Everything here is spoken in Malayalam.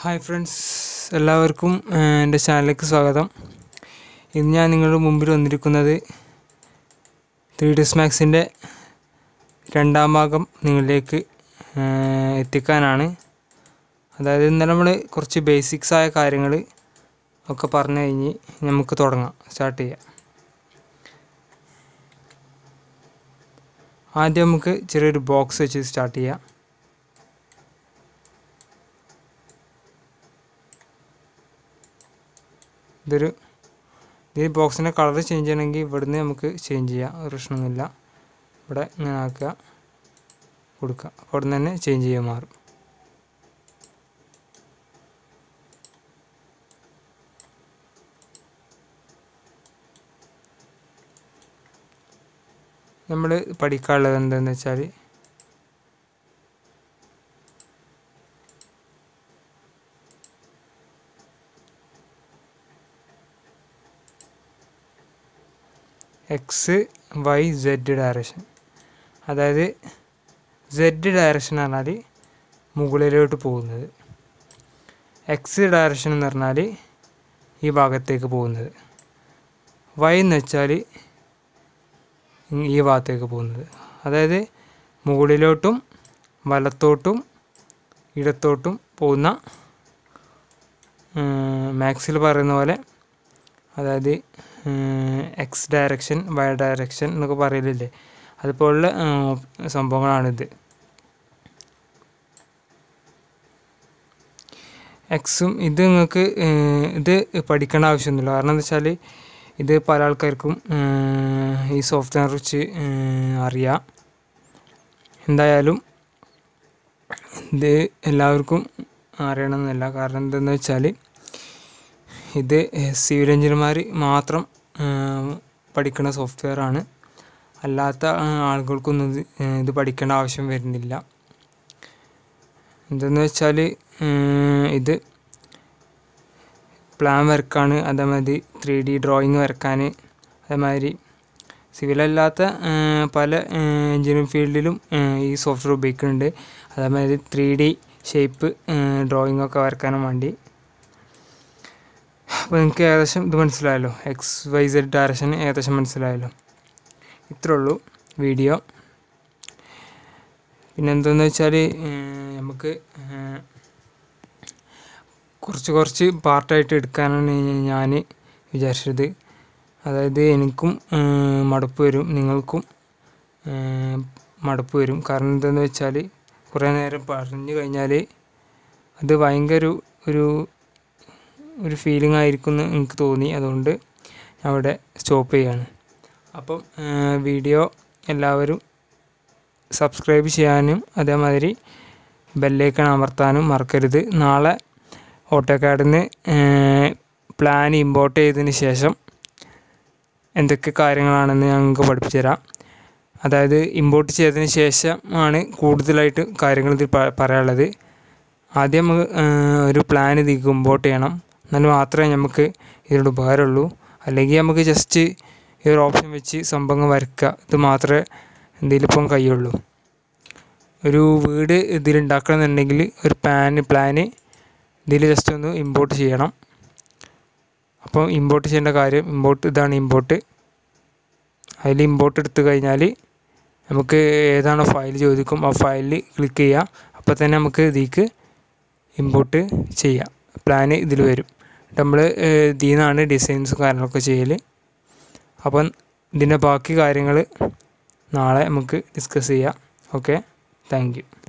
ഹായ് ഫ്രണ്ട്സ്, എല്ലാവർക്കും എൻ്റെ ചാനലിലേക്ക് സ്വാഗതം. ഇന്ന് ഞാൻ നിങ്ങളുടെ മുമ്പിൽ വന്നിരിക്കുന്നത് 3ds Maxൻ്റെ രണ്ടാം ഭാഗം നിങ്ങളിലേക്ക് എത്തിക്കാനാണ്. അതായത് ഇന്നലെ നമ്മൾ കുറച്ച് ബേസിക്സ് ആയ കാര്യങ്ങൾ ഒക്കെ പറഞ്ഞു കഴിഞ്ഞ് നമുക്ക് സ്റ്റാർട്ട് ചെയ്യാം. ആദ്യം നമുക്ക് ചെറിയൊരു ബോക്സ് വെച്ച് സ്റ്റാർട്ട് ചെയ്യാം. ഈ ബോക്സിൻ്റെ കളർ ചേഞ്ച് ചെയ്യണമെങ്കിൽ ഇവിടുന്ന് നമുക്ക് ചേഞ്ച് ചെയ്യാം, ഒരു പ്രശ്നമൊന്നുമില്ല. ഇവിടെ ഇങ്ങനെ ആക്കുക, കൊടുക്കുക, അപ്പോൾ അവിടെ നിന്ന് തന്നെ ചേഞ്ച് ചെയ്യാൻ മാറും. നമ്മൾ പഠിക്കാനുള്ളത് എന്താണെന്ന് വെച്ചാൽ XYZ ഡയറക്ഷൻ. അതായത് Z ഡയറക്ഷൻ എന്ന് പറഞ്ഞാൽ മുകളിലോട്ട് പോകുന്നത്, X ഡയറക്ഷൻ എന്ന് പറഞ്ഞാൽ ഈ ഭാഗത്തേക്ക് പോകുന്നത്, Y എന്ന് വെച്ചാൽ ഈ ഭാഗത്തേക്ക് പോകുന്നത്. അതായത് മുകളിലോട്ടും വലത്തോട്ടും ഇടത്തോട്ടും പോകുന്ന, മാത്സിൽ പറയുന്ന പോലെ, അതായത് X ഡയറക്ഷൻ, Y ഡയറക്ഷൻ എന്നൊക്കെ പറയലില്ലേ, അതുപോലുള്ള സംഭവങ്ങളാണിത്. എക്സും ഇത് നിങ്ങൾക്ക് ഇത് പഠിക്കേണ്ട ആവശ്യമൊന്നുമില്ല. കാരണം എന്താ വെച്ചാൽ ഇത് പല ആൾക്കാർക്കും ഈ സോഫ്റ്റ്വെയർ കുറിച്ച് അറിയാം. എന്തായാലും ഇത് എല്ലാവർക്കും അറിയണമെന്നില്ല. കാരണം എന്തെന്ന് വെച്ചാൽ ഇത് സിവിൽ എഞ്ചിനീയർമാർ മാത്രം പഠിക്കുന്ന സോഫ്റ്റ്വെയർ ആണ്. അല്ലാത്ത ആളുകൾക്കൊന്നും ഇത് പഠിക്കേണ്ട ആവശ്യം വരുന്നില്ല. എന്തെന്ന് വെച്ചാൽ ഇത് പ്ലാൻ വരക്കാണ്, അതേമാതിരി 3D ഡ്രോയിങ് വരക്കാൻ, അതേമാതിരി സിവിലല്ലാത്ത പല എഞ്ചിനീയറിംഗ് ഫീൽഡിലും ഈ സോഫ്റ്റ്വെയർ ഉപയോഗിക്കുന്നുണ്ട്. അതേമാതിരി 3D ഷേപ്പ് ഡ്രോയിങ് ഒക്കെ വരക്കാനും വേണ്ടി. അപ്പോൾ നിങ്ങൾക്ക് ഏകദേശം ഇത് മനസ്സിലായല്ലോ, XYZ ഡയറക്ഷൻ ഏകദേശം മനസ്സിലായല്ലോ. ഇത്രേ ഉള്ളൂ വീഡിയോ. പിന്നെന്താണെന്ന് വെച്ചാൽ നമുക്ക് കുറച്ച് പാർട്ടായിട്ട് എടുക്കാനാണ് ഞാൻ വിചാരിച്ചത്. അതായത് എനിക്കും മടുപ്പ് വരും, നിങ്ങൾക്കും മടുപ്പ് വരും. കാരണം എന്താണെന്ന് വെച്ചാൽ കുറേ നേരം പറഞ്ഞു കഴിഞ്ഞാൽ അത് ഭയങ്കര ഒരു ഫീലിംഗ് ആയിരിക്കും എന്ന് എനിക്ക് തോന്നി. അതുകൊണ്ട് ഞാൻ അവിടെ സ്റ്റോപ്പ് ചെയ്യാണ്. അപ്പം വീഡിയോ എല്ലാവരും സബ്സ്ക്രൈബ് ചെയ്യാനും അതേമാതിരി ബെല്ലൈക്കൺ അമർത്താനും മറക്കരുത്. നാളെ ഓട്ടോകാഡിൽ നിന്ന് പ്ലാൻ ഇമ്പോർട്ട് ചെയ്തതിന് ശേഷം എന്തൊക്കെ കാര്യങ്ങളാണെന്ന് ഞങ്ങൾക്ക് പഠിപ്പിച്ചു തരാം. അതായത് ഇമ്പോർട്ട് ചെയ്തതിന് ശേഷമാണ് കൂടുതലായിട്ട് കാര്യങ്ങൾ ഇതിൽ പറയാനുള്ളത്. ആദ്യം ഒരു പ്ലാൻ ഇതിലേക്ക് ഇമ്പോർട്ട് ചെയ്യണം, എന്നാൽ മാത്രമേ നമുക്ക് ഇതിനോട് ഉപകാരമുള്ളൂ. അല്ലെങ്കിൽ നമുക്ക് ജസ്റ്റ് ഈ ഒരു ഓപ്ഷൻ വെച്ച് സംഭവം വരയ്ക്കുക, ഇത് മാത്രമേ ഇതിലിപ്പം കഴിയുള്ളൂ. ഒരു വീട് ഇതിലുണ്ടാക്കണമെന്നുണ്ടെങ്കിൽ ഒരു പ്ലാന് ഇതിൽ ജസ്റ്റ് ഒന്ന് ഇമ്പോർട്ട് ചെയ്യണം. അപ്പോൾ ഇമ്പോർട്ട് ചെയ്യേണ്ട കാര്യം, ഇതാണ് ഇമ്പോർട്ട്. അതിൽ ഇമ്പോർട്ട് എടുത്തു കഴിഞ്ഞാൽ നമുക്ക് ഏതാണോ ഫയൽ ചോദിക്കും ആ ഫയലിൽ ക്ലിക്ക് ചെയ്യുക. അപ്പോൾ തന്നെ നമുക്ക് ഇതിലേക്ക് ഇമ്പോർട്ട് ചെയ്യാം. പ്ലാന് ഇതിൽ വരും. നമ്മൾ ഇതിൽ നിന്നാണ് ഡിസൈൻസും കാര്യങ്ങളൊക്കെ ചെയ്യൽ. അപ്പം ഇതിൻ്റെ ബാക്കി കാര്യങ്ങൾ നാളെ നമുക്ക് ഡിസ്കസ് ചെയ്യാം. Okay, thank U.